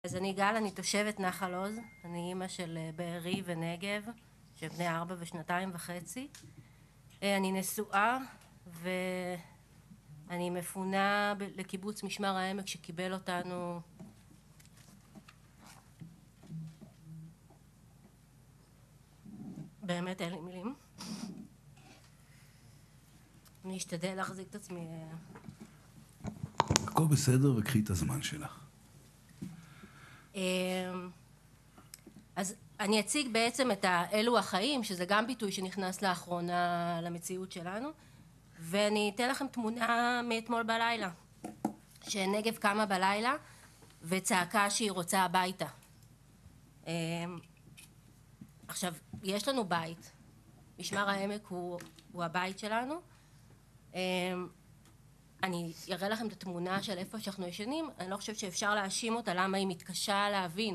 אז אני גל, אני תושבת נחל עוז, אני אימא של בארי ונגב, שהם בני 4 ו2.5. אני נשואה ואני מפונה לקיבוץ משמר העמק שקיבל אותנו באמת אין לי מילים. אני אשתדל להחזיק את עצמי. הכל בסדר וקחי את הזמן שלך. אז אני אציג בעצם את אלו החיים, שזה גם ביטוי שנכנס לאחרונה למציאות שלנו, ואני אתן לכם תמונה מאתמול בלילה, שנגב קמה בלילה וצעקה שהיא רוצה הביתה. עכשיו, יש לנו בית, משמר העמק הוא הבית שלנו. אני אראה לכם את התמונה של איפה שאנחנו ישנים, אני לא חושבת שאפשר להאשים אותה למה היא מתקשה להבין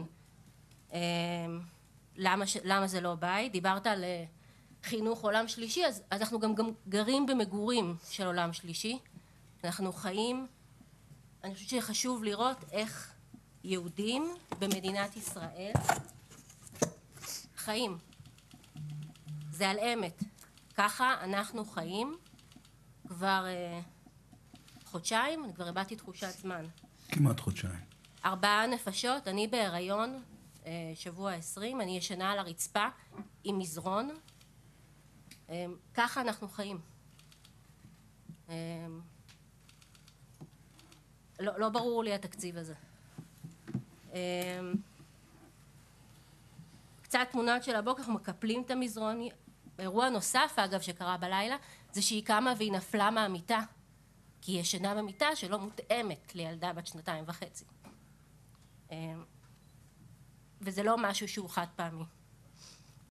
למה זה לא בית. דיברת על חינוך עולם שלישי, אז אנחנו גם גרים במגורים של עולם שלישי. אנחנו חיים, אני חושבת שחשוב לראות איך יהודים במדינת ישראל חיים. זה על אמת. ככה אנחנו חיים כבר חודשיים, אני כבר הבאתי תחושת זמן. כמעט חודשיים. 4 נפשות, אני בהיריון, שבוע 20, אני ישנה על הרצפה עם מזרון. ככה אנחנו חיים. לא ברור לי התקציב הזה. קצת תמונות של הבוקר, אנחנו מקפלים את המזרון. אירוע נוסף, אגב, שקרה בלילה, זה שהיא קמה והיא נפלה מהמיטה. כי היא ישנה במיטה שלא מותאמת לילדה בת 2.5. וזה לא משהו שהוא חד פעמי.